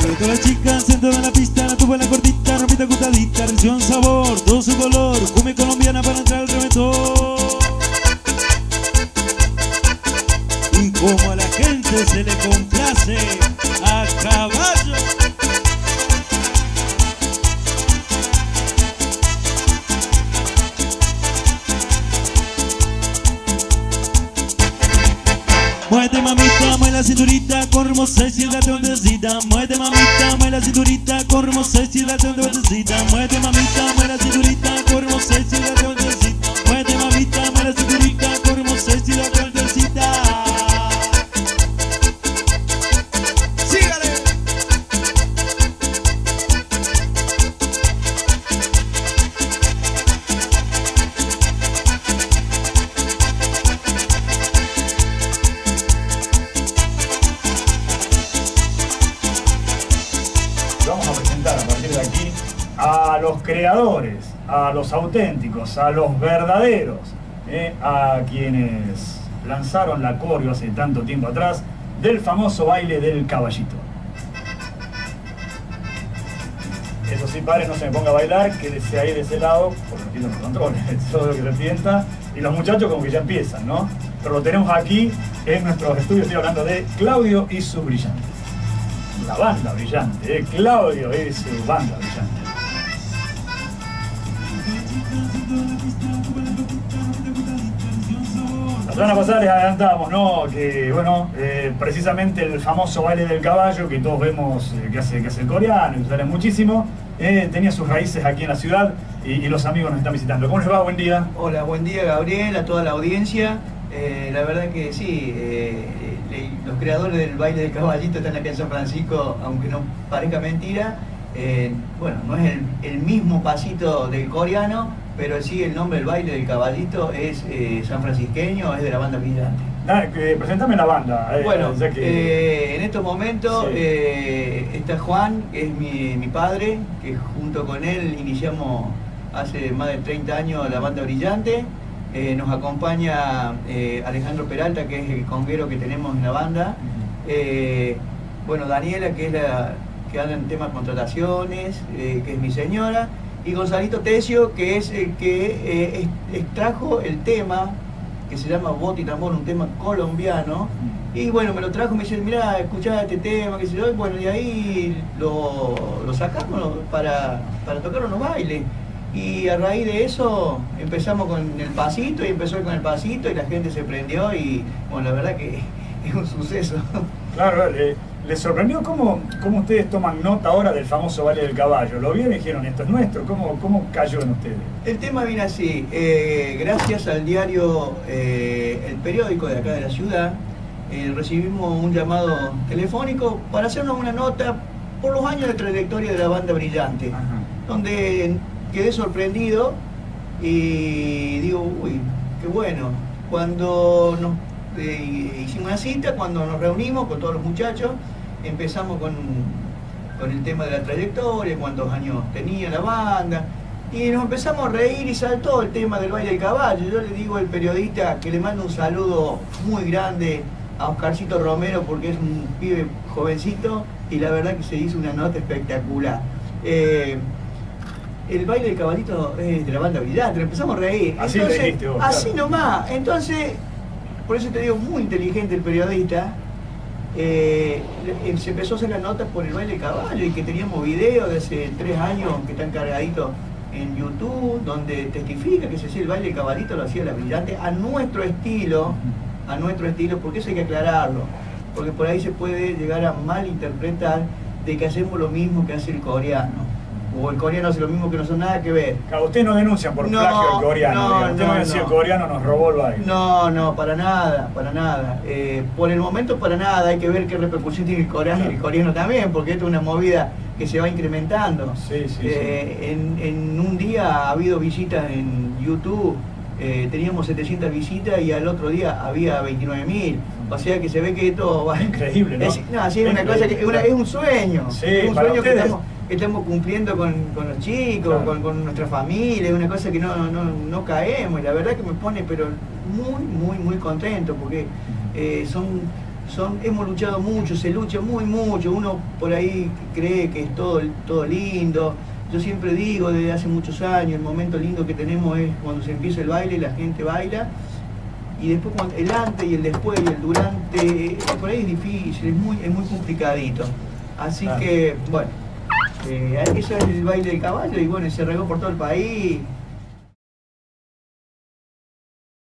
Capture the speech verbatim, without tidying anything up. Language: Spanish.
Todas las chicas sentadas en la pista, la tuba en la cortita, ropita cortadita, reciban sabor, todo su color, cumbia colombiana para entrar al reventón. Y como a la gente se le complace, a caballo. Muévete mamita, mueve la cinturita, con hermosa y siéntate vueltecita. Muévete mamita, mueve la cinturita, con hermosa y siéntate vueltecita. Muévete mamita, mueve la cinturita, con hermosa y siéntate vueltecita. Muévete mamita, mueve la cinturita, con hermosa y siéntate vueltecita. ¡Sígale! Vamos a presentar a partir de aquí a los creadores, a los auténticos, a los verdaderos, eh, a quienes lanzaron la coreo hace tanto tiempo atrás del famoso baile del caballito. Eso sí, padre, no se me ponga a bailar, quédese ahí de ese lado, porque no tiene los controles, todo lo que se sienta, y los muchachos como que ya empiezan, ¿no? Pero lo tenemos aquí en nuestros estudios, estoy hablando de Claudio y sus brillantes. La banda brillante, eh, Claudio y su banda brillante. La semana pasada les adelantábamos, ¿no? Que, bueno, eh, precisamente el famoso baile del caballo que todos vemos eh, que, hace, que hace el coreano, que sale muchísimo, eh, tenía sus raíces aquí en la ciudad y, y los amigos nos están visitando. ¿Cómo les va? Buen día. Hola, buen día Gabriel, a toda la audiencia. Eh, la verdad que sí, eh, eh, los creadores del baile del caballito están aquí en San Francisco, aunque no parezca mentira. Eh, bueno, no es el, el mismo pasito del coreano, pero sí el nombre del baile del caballito es eh, sanfrancisqueño, es de la banda Brillante. Ah, que, presentame la banda. Eh, Bueno, ya que... eh, en estos momentos Sí. eh, está Juan, que es mi, mi padre, que junto con él iniciamos hace más de treinta años la banda Brillante. Eh, nos acompaña eh, Alejandro Peralta, que es el conguero que tenemos en la banda. Eh, bueno, Daniela, que es la que anda en temas de contrataciones, eh, que es mi señora. Y Gonzalito Tesio, que es el que eh, extrajo el tema que se llama Bote y Tambor, un tema colombiano. Y bueno, me lo trajo, me dice, mirá, escuchá este tema, que sé yo. Y bueno, y ahí lo, lo sacamos para, para tocarlo en los bailes. Y a raíz de eso empezamos con el pasito y empezó con el pasito y la gente se prendió y bueno, la verdad que es un suceso. Claro, eh, ¿les sorprendió cómo, cómo ustedes toman nota ahora del famoso baile del caballo? ¿Lo vieron y dijeron, esto es nuestro? ¿Cómo, cómo cayó en ustedes? El tema viene así, eh, gracias al diario eh, El Periódico de acá de la ciudad, eh, recibimos un llamado telefónico para hacernos una nota por los años de trayectoria de la banda Brillante, Ajá. donde quedé sorprendido y digo, uy, qué bueno. Cuando nos eh, hicimos una cita, cuando nos reunimos con todos los muchachos, empezamos con, con el tema de la trayectoria, cuántos años tenía la banda, y nos empezamos a reír y saltó el tema del baile del caballo. Yo le digo al periodista que le mando un saludo muy grande a Oscarcito Romero porque es un pibe jovencito y la verdad que se hizo una nota espectacular. Eh, El baile del caballito es de la banda Brillante, lo empezamos a reír. Así Entonces, le dijiste vos, así claro. nomás. Entonces, por eso te digo, muy inteligente el periodista. Eh, se empezó a hacer la nota por el baile del caballo y que teníamos videos de hace tres años que están cargaditos en YouTube, donde testifica que se hacía el baile del caballito, lo hacía la Brillante, a nuestro estilo, a nuestro estilo, porque eso hay que aclararlo, porque por ahí se puede llegar a malinterpretar de que hacemos lo mismo que hace el coreano. O el coreano hace lo mismo que no son nada que ver. Claro, ustedes no denuncian por No, plagio al coreano. no, digamos. Ustedes no no, dicen no. el coreano nos robó el baile. No, no, para nada, para nada. Eh, por el momento para nada, hay que ver qué repercusión tiene el coreano y el coreano también, porque esto es una movida que se va incrementando. Sí, sí, Eh, sí. En, en un día ha habido visitas en YouTube, eh, teníamos setecientas visitas y al otro día había veintinueve mil. O sea que se ve que esto va... Increíble, ¿no? Es, no, sí, es una cosa que es, una- es un sueño. Sí, es un para sueño que ustedes. estamos, que estamos cumpliendo con, con los chicos, Claro. con, con nuestra familia, es una cosa que no, no, no caemos y la verdad que me pone pero muy, muy, muy contento porque eh, son son, hemos luchado mucho, se lucha muy mucho, uno por ahí cree que es todo, todo lindo. Yo siempre digo desde hace muchos años, el momento lindo que tenemos es cuando se empieza el baile, la gente baila, y después cuando, el antes y el después y el durante, por ahí es difícil, es muy, es muy complicadito. Así claro. que, bueno, eh, eso es el baile del caballo y bueno, se regó por todo el país.